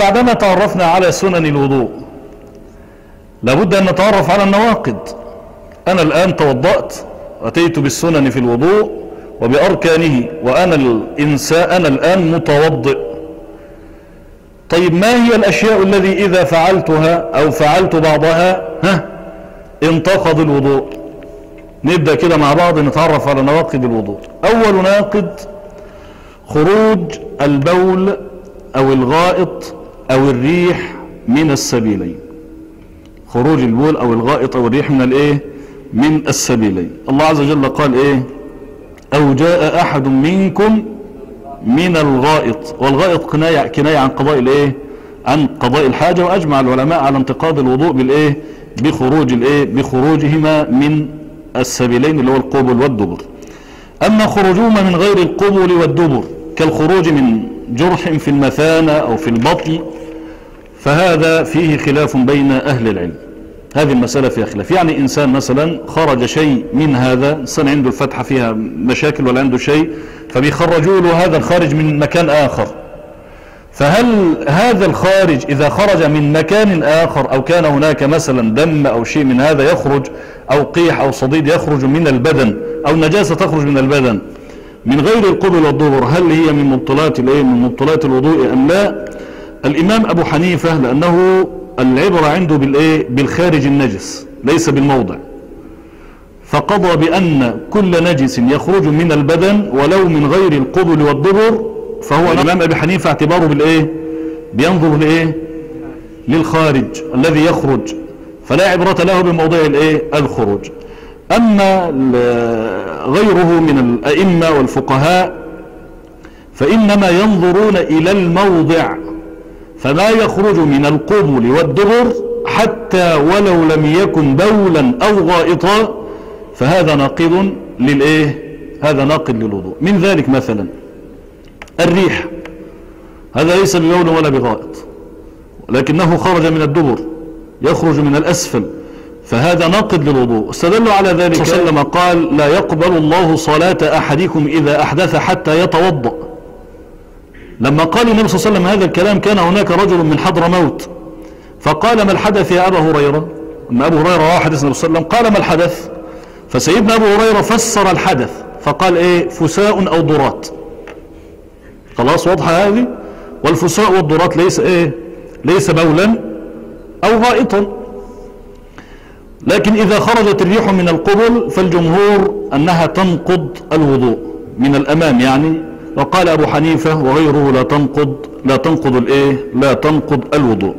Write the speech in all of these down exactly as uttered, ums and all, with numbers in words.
بعدما تعرفنا على سنن الوضوء لابد أن نتعرف على النواقض. أنا الآن توضأت، أتيت بالسنن في الوضوء وبأركانه، وأنا الإنسان أنا الآن متوضئ. طيب ما هي الأشياء الذي إذا فعلتها أو فعلت بعضها ها انتقض الوضوء؟ نبدأ كده مع بعض نتعرف على نواقض الوضوء. أول ناقض خروج البول أو الغائط أو الريح من السبيلين. خروج البول أو الغائط أو الريح من الإيه؟ من السبيلين. الله عز وجل قال إيه؟ أو جاء أحد منكم من الغائط، والغائط كناية كناية عن قضاء الإيه؟ عن قضاء الحاجة، وأجمع العلماء على انتقاض الوضوء بالإيه؟ بخروج الإيه؟ بخروجهما من السبيلين اللي هو القبل والدبر. أما خروجهما من غير القبل والدبر كالخروج من جرح في المثانة أو في البطن فهذا فيه خلاف بين أهل العلم. هذه المسألة فيها خلاف. يعني إنسان مثلا خرج شيء من هذا، إنسان عنده الفتحة فيها مشاكل ولا عنده شيء فبيخرجوا له هذا الخارج من مكان آخر، فهل هذا الخارج إذا خرج من مكان آخر أو كان هناك مثلا دم أو شيء من هذا يخرج أو قيح أو صديد يخرج من البدن أو نجاسة تخرج من البدن من غير القبل والدبر، هل هي من مبطلات الايه من مبطلات الوضوء ام لا؟ الامام ابو حنيفة لانه العبرة عنده بالايه بالخارج النجس ليس بالموضع، فقضى بان كل نجس يخرج من البدن ولو من غير القبل والدبر فهو الامام ابي حنيفة اعتباره بالايه بينظر لايه للخارج الذي يخرج، فلا عبرة له بموضع الايه الخروج. أما غيره من الأئمة والفقهاء فإنما ينظرون إلى الموضع، فما يخرج من القبل والدبر حتى ولو لم يكن بولا أو غائطا فهذا ناقض للإيه؟ هذا ناقض للوضوء. من ذلك مثلا الريح، هذا ليس ببول ولا بغائط لكنه خرج من الدبر يخرج من الأسفل فهذا ناقض للوضوء. استدلوا على ذلك صلى الله عليه وسلم قال لا يقبل الله صلاة أحدكم إذا أحدث حتى يتوضأ. لما قال النبي صلى الله عليه وسلم هذا الكلام كان هناك رجل من حضرموت فقال ما الحدث يا أبا هريرة؟ أما أبو هريرة رواه حديث النبي صلى الله عليه وسلم قال ما الحدث؟ فسيدنا أبو هريرة فسر الحدث فقال إيه؟ فساء أو ضرات. خلاص واضحة هذه؟ والفساء والضرات ليس إيه؟ ليس بولا أو غائطا، لكن إذا خرجت الريح من القبل فالجمهور أنها تنقض الوضوء من الأمام يعني، وقال أبو حنيفة وغيره لا تنقض لا تنقض الإيه؟ لا تنقض الوضوء.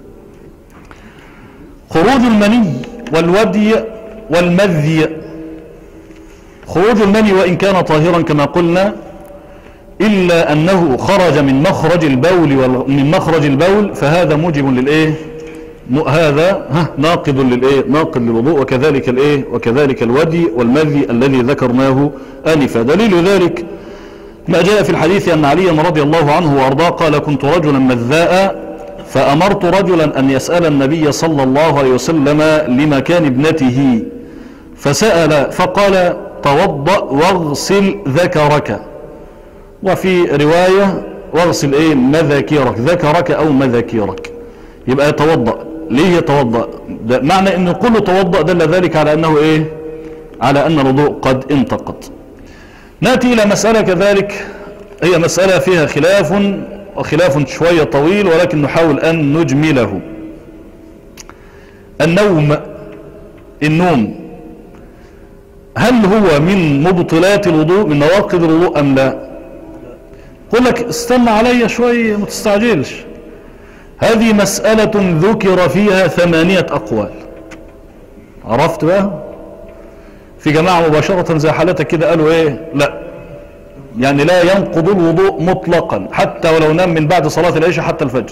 خروج المني والودي والمذي. خروج المني وإن كان طاهرا كما قلنا إلا أنه خرج من مخرج البول من مخرج البول فهذا موجب للإيه؟ هذا ها ناقض للايه ناقض للوضوء، وكذلك الايه وكذلك الودي والمذي الذي ذكرناه آنفا. دليل ذلك ما جاء في الحديث أن عليا رضي الله عنه وارضاه قال كنت رجلا مذاء فأمرت رجلا أن يسأل النبي صلى الله عليه وسلم لمكان ابنته فسأل فقال توضأ واغسل ذكرك، وفي رواية واغسل ايه مذاكيرك، ذكرك أو مذاكيرك، يبقى يتوضأ. ليه يتوضأ؟ معنى انه كله توضأ دل ذلك على انه ايه على ان الوضوء قد انتقض. نأتي الى مسألة كذلك هي مسألة فيها خلاف وخلاف شوية طويل ولكن نحاول ان نجمله. النوم، النوم هل هو من مبطلات الوضوء من نواقض الوضوء ام لا؟ قل لك استنى علي شوية ما تستعجلش، هذه مسألة ذكر فيها ثمانية أقوال. عرفت بقى؟ في جماعة مباشرة زي حالتك كده قالوا ايه لا يعني لا ينقض الوضوء مطلقا حتى ولو نام من بعد صلاة العشاء حتى الفجر.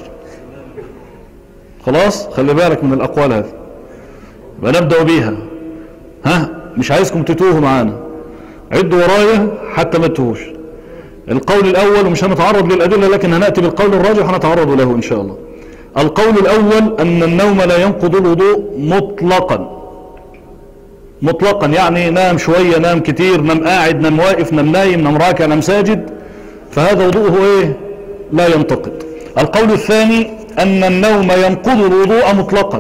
خلاص خلي بالك من الأقوال هذه ونبدأ بيها. ها مش عايزكم تتوهوا معانا، عدوا ورايا حتى ما تتوهوش. القول الأول ومش هنتعرض للأدلة لكن هنأتي بالقول الراجح هنتعرض له إن شاء الله. القول الأول أن النوم لا ينقض الوضوء مطلقا. مطلقا يعني نام شوية نام كتير نام قاعد نام واقف نام نايم نام راكع نام ساجد فهذا وضوءه ايه لا ينتقض. القول الثاني أن النوم ينقض الوضوء مطلقا.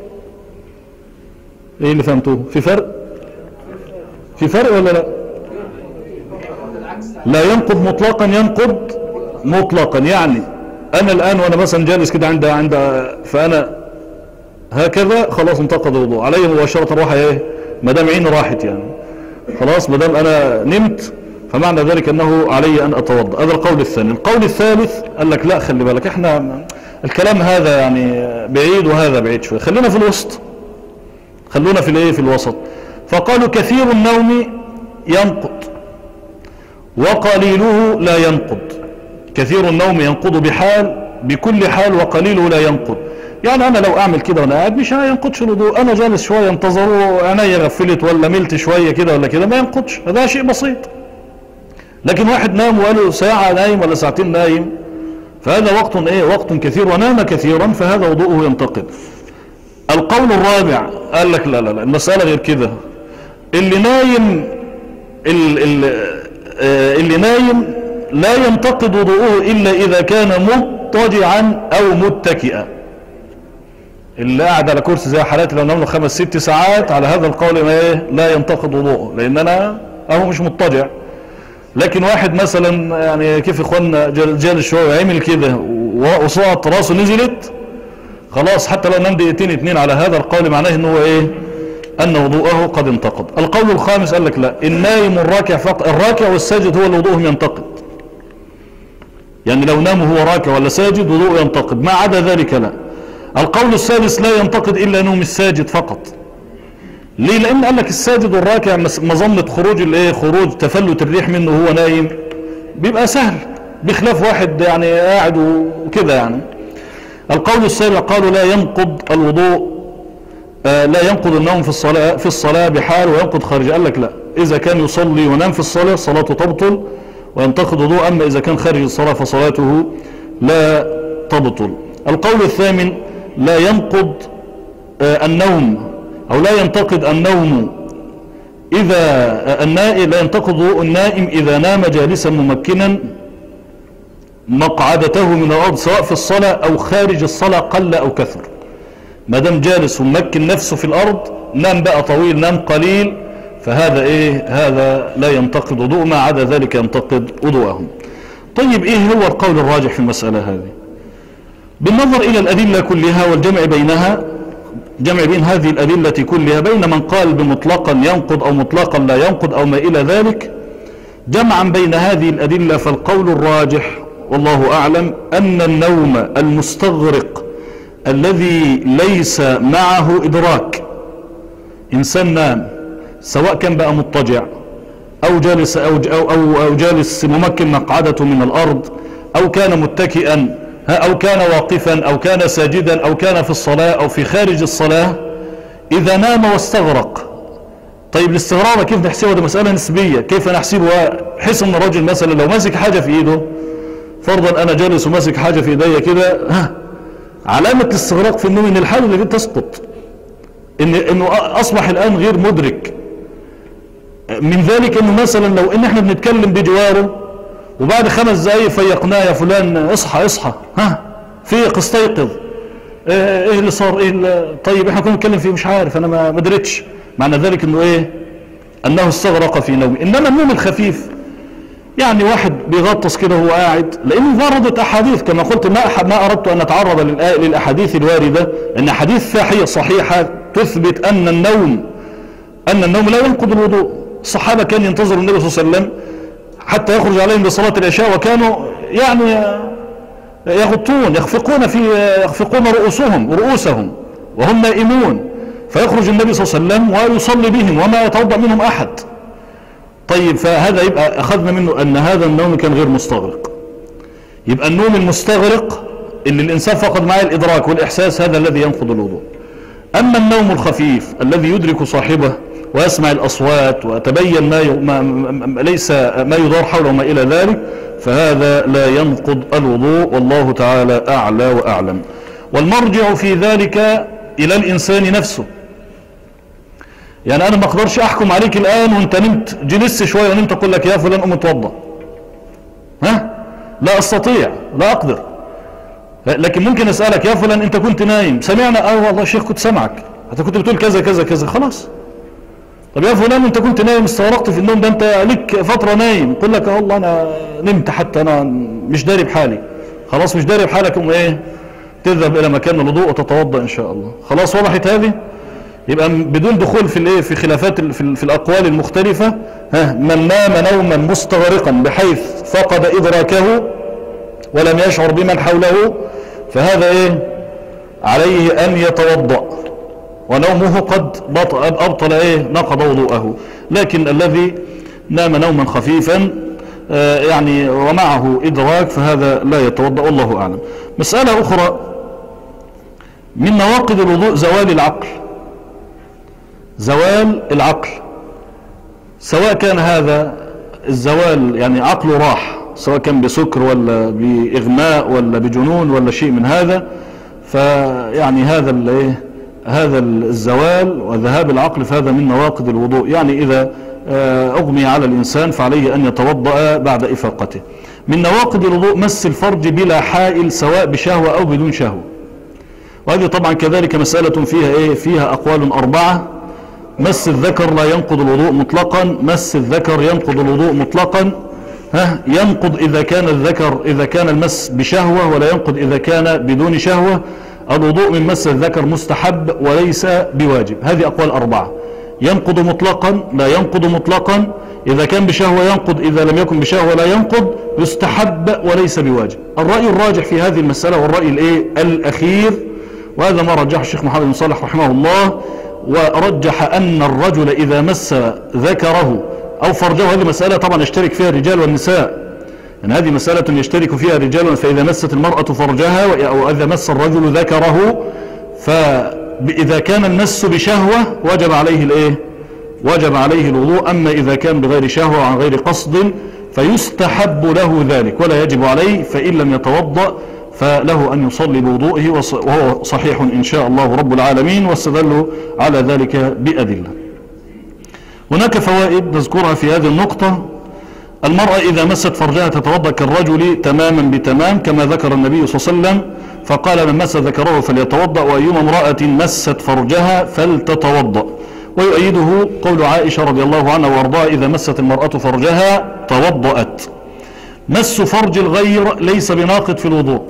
ايه اللي فهمتوه؟ في فرق؟ في فرق ولا لا؟ لا ينقض مطلقا، ينقض مطلقا. يعني انا الان وانا مثلا جالس كده عند عند فانا هكذا خلاص انتقض الوضوء علي مباشره، راح ايه ما دام عيني راحت، يعني خلاص ما دام انا نمت فمعنى ذلك انه علي ان اتوضا. هذا القول الثاني. القول الثالث قال لك لا خلي بالك، احنا الكلام هذا يعني بعيد وهذا بعيد شويه، خلينا في الوسط، خلونا في الايه في الوسط. فقالوا كثير النوم ينقض وقليله لا ينقض. كثير النوم ينقض بحال بكل حال، وقليله لا ينقض. يعني انا لو اعمل كده وانا قاعد مش هينقضش الوضوء، انا جالس شويه انتظروا عينيا غفلت ولا ملت شويه كده ولا كده ما ينقضش، هذا شيء بسيط. لكن واحد نام وقاله ساعه نايم ولا ساعتين نايم، فهذا وقت ايه وقت كثير ونام كثيرا، فهذا وضوءه ينتقض. القول الرابع قال لك لا لا لا المساله غير كده. اللي نايم اللي, اللي نايم لا ينتقض وضوءه الا اذا كان مضطجعا او متكئا. اللي قاعد على كرسي زي حالاتي لو نام له خمس ست ساعات على هذا القول ما ايه لا ينتقض وضوءه، لان انا اهو مش مضطجع. لكن واحد مثلا يعني كيف اخواننا جالس شويه عمل كده وصوت راسه نزلت خلاص، حتى لو نام دقيقتين اتنين على هذا القول معناه ان هو ايه ان وضوءه قد انتقض. القول الخامس قال لك لا، النايم الراكع فقط، الراكع والساجد هو اللي وضوءهم ينتقض. يعني لو نام هو راكع ولا ساجد وضوءه ينتقض، ما عدا ذلك لا. القول السادس لا ينتقض الا نوم الساجد فقط. ليه؟ لان قال لك الساجد والراكع مظنه خروج الايه خروج تفلت الريح منه وهو نايم بيبقى سهل، بخلاف واحد يعني قاعد وكده يعني. القول السابع قالوا لا ينقض الوضوء آه لا ينقض النوم في الصلاة في الصلاة بحال وينقض خارج. قال لك لا، إذا كان يصلي ونام في الصلاة صلاته تبطل وينتقض وضوء، أما إذا كان خارج الصلاة فصلاته لا تبطل. القول الثامن لا ينقض آه النوم أو لا ينتقض النوم إذا آه النائم لا ينتقض وضوء النائم إذا نام جالسا ممكنا مقعدته من الأرض سواء في الصلاة أو خارج الصلاة قل أو كثر. ما دام جالس وممكن نفسه في الأرض، نام بقى طويل نام قليل، فهذا إيه هذا لا ينتقض وضوء، ما عدا ذلك ينتقض وضوءهم. طيب إيه هو القول الراجح في المسألة هذه؟ بالنظر إلى الأدلة كلها والجمع بينها، جمع بين هذه الأدلة كلها بين من قال بمطلقا ينقض أو مطلقا لا ينقض أو ما إلى ذلك، جمعا بين هذه الأدلة فالقول الراجح والله أعلم أن النوم المستغرق الذي ليس معه إدراك، إنسان نام سواء كان بقى مضطجع أو جالس أو, أو, أو, أو جالس ممكن مقعدته من الأرض أو كان متكئا أو كان واقفا أو كان ساجدا أو كان في الصلاة أو في خارج الصلاة، إذا نام واستغرق. طيب الاستغراق كيف نحسبها؟ ده مسألة نسبية. كيف نحسبها؟ حس ان الرجل مثلا لو ماسك حاجة في ايده، فرضا انا جالس وماسك حاجة في ايديا كده، ها علامة الاستغراق في النوم ان الحاجة اللي تسقط، ان انه اصبح الان غير مدرك. من ذلك انه مثلا لو ان احنا بنتكلم بجواره وبعد خمس دقايق فيقناه يا فلان اصحى اصحى، ها فيق استيقظ، ايه اللي صار ايه اللي طيب احنا كنا بنتكلم فيه مش عارف انا ما ادركش، معنى ذلك انه ايه انه استغرق في نومه. انما النوم الخفيف يعني واحد بيغطس كده وهو قاعد، لان وردت احاديث كما قلت، ما ما اردت ان اتعرض للاحاديث الوارده، ان احاديث صحيحه تثبت ان النوم ان النوم لا ينقض الوضوء. الصحابه كان ينتظر النبي صلى الله عليه وسلم حتى يخرج عليهم لصلاه العشاء، وكانوا يعني يغطون يخفقون في يخفقون رؤوسهم رؤوسهم وهم نائمون، فيخرج النبي صلى الله عليه وسلم ويصلي بهم وما يتوضأ منهم أحد. طيب فهذا يبقى أخذنا منه أن هذا النوم كان غير مستغرق. يبقى النوم المستغرق اللي الإنسان فقد معه الإدراك والإحساس هذا الذي ينقض الوضوء. أما النوم الخفيف الذي يدرك صاحبه ويسمع الأصوات وتبين ما, ي... ما... ما ليس ما يدار حوله وما إلى ذلك، فهذا لا ينقض الوضوء، والله تعالى أعلى وأعلم. والمرجع في ذلك إلى الإنسان نفسه. يعني أنا ما أقدرش أحكم عليك الآن وأنت نمت جلست شوية ونمت أقول لك يا فلان قم اتوضى، ها لا أستطيع، لا أقدر. لكن ممكن اسألك يا فلان انت كنت نايم، سمعنا، اه والله شيخ كنت سمعك، انت كنت بتقول كذا كذا كذا، خلاص. طب يا فلان انت كنت نايم استغرقت في النوم، ده انت لك فترة نايم، يقول لك اه والله انا نمت حتى انا مش داري بحالي، خلاص مش داري بحالك، ام ايه تذهب الى مكان الوضوء وتتوضا ان شاء الله. خلاص وضحت هذه؟ يبقى بدون دخول في الايه في خلافات في, في الاقوال المختلفة. ها، من نام نوما مستغرقا بحيث فقد ادراكه ولم يشعر بمن حوله فهذا ايه عليه ان يتوضا، ونومه قد ابطل ايه نقض وضوءه. لكن الذي نام نوما خفيفا آه يعني ومعه ادراك فهذا لا يتوضا، والله اعلم. مسألة اخرى من نواقض الوضوء زوال العقل. زوال العقل سواء كان هذا الزوال يعني عقله راح، سواء كان بسكر ولا باغماء ولا بجنون ولا شيء من هذا، فيعني هذا الايه هذا الزوال وذهاب العقل فهذا من نواقض الوضوء. يعني إذا أغمي على الإنسان فعليه أن يتوضأ بعد إفاقته. من نواقض الوضوء مس الفرج بلا حائل سواء بشهوة أو بدون شهوة، وهذه طبعا كذلك مسألة فيها إيه فيها أقوال أربعة. مس الذكر لا ينقض الوضوء مطلقا، مس الذكر ينقض الوضوء مطلقا. ها، ينقض إذا كان الذكر إذا كان المس بشهوة، ولا ينقض إذا كان بدون شهوة. الوضوء من مس الذكر مستحب وليس بواجب. هذه أقوال أربعة. ينقض مطلقا، لا ينقض مطلقا، إذا كان بشهوة ينقض، إذا لم يكن بشهوة لا ينقض، يستحب وليس بواجب. الرأي الراجح في هذه المسألة والرأي الإيه الأخير، وهذا ما رجحه الشيخ محمد بن صالح رحمه الله، ورجح أن الرجل إذا مس ذكره أو فرجه، هذه مسألة طبعا يشترك فيها الرجال والنساء، يعني هذه مسألة يشترك فيها الرجال، فإذا مست المرأة فرجها أو إذا مس الرجل ذكره، فإذا كان المس بشهوة وجب عليه الإيه وجب عليه الوضوء. أما إذا كان بغير شهوة وعن غير قصد فيستحب له ذلك ولا يجب عليه، فإن لم يتوضأ فله أن يصلي بوضوئه وهو صحيح إن شاء الله رب العالمين، واستدلوا على ذلك بأدلة. هناك فوائد نذكرها في هذه النقطة. المرأة إذا مست فرجها تتوضأ كالرجل تماما بتمام كما ذكر النبي صلى الله عليه وسلم، فقال من مس ذكره فليتوضأ، وأيما امرأة مست فرجها فلتتوضأ. ويؤيده قول عائشة رضي الله عنها وارضاها إذا مست المرأة فرجها توضأت. مس فرج الغير ليس بناقض في الوضوء.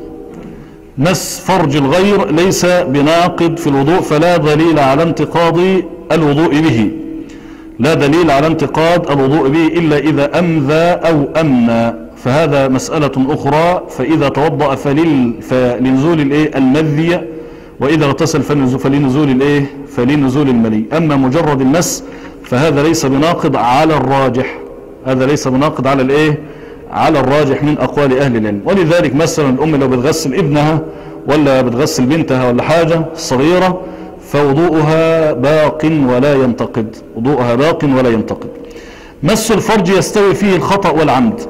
مس فرج الغير ليس بناقض في الوضوء، فلا دليل على انتقاض الوضوء به، لا دليل على انتقاد الوضوء به إلا إذا أمذى أو أمنى، فهذا مسألة أخرى. فإذا توضأ فلنزول الإيه المذي، وإذا اغتسل فلنزول الإيه فلنزول الملي. أما مجرد المس فهذا ليس بناقض على الراجح، هذا ليس بناقض على الإيه على الراجح من أقوال أهل العلم. ولذلك مثلا الأم لو بتغسل ابنها ولا بتغسل بنتها ولا حاجة صغيرة فوضوءها باق ولا ينتقد، وضوءها باق ولا ينتقد. مس الفرج يستوي فيه الخطأ والعمد،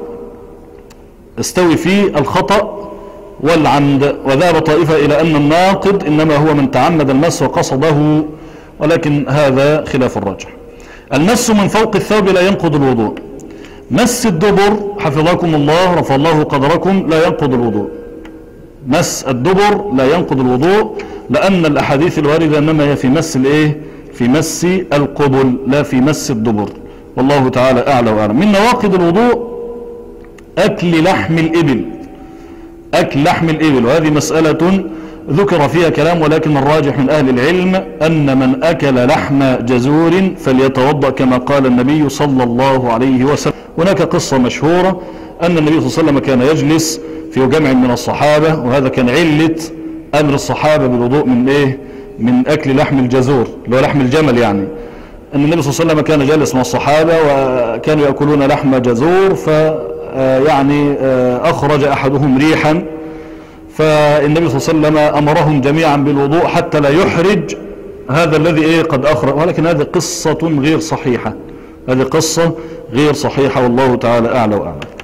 يستوي فيه الخطأ والعمد. وذهب طائفة إلى أن الناقض إنما هو من تعمد المس وقصده، ولكن هذا خلاف الراجح. المس من فوق الثوب لا ينقض الوضوء. مس الدبر حفظكم الله رفع الله قدركم لا ينقض الوضوء. مس الدبر لا ينقض الوضوء، لأن الأحاديث الواردة إنما هي في مس الإيه في مس القبل لا في مس الدبر، والله تعالى أعلى وأعلم. من نواقض الوضوء أكل لحم الإبل، أكل لحم الإبل، وهذه مسألة ذكر فيها كلام، ولكن الراجح من أهل العلم أن من أكل لحم جزور فليتوضأ كما قال النبي صلى الله عليه وسلم. هناك قصة مشهورة أن النبي صلى الله عليه وسلم كان يجلس في جمع من الصحابة، وهذا كان علة أمر الصحابة بالوضوء من إيه من أكل لحم الجزور اللي هو لحم الجمل. يعني أن النبي صلى الله عليه وسلم كان جالس مع الصحابة وكانوا يأكلون لحم جزور، فيعني أخرج أحدهم ريحا، فالنبي صلى الله عليه وسلم أمرهم جميعا بالوضوء حتى لا يحرج هذا الذي إيه قد أخرج، ولكن هذه قصة غير صحيحة، هذه قصة غير صحيحة، والله تعالى أعلى وأعلم.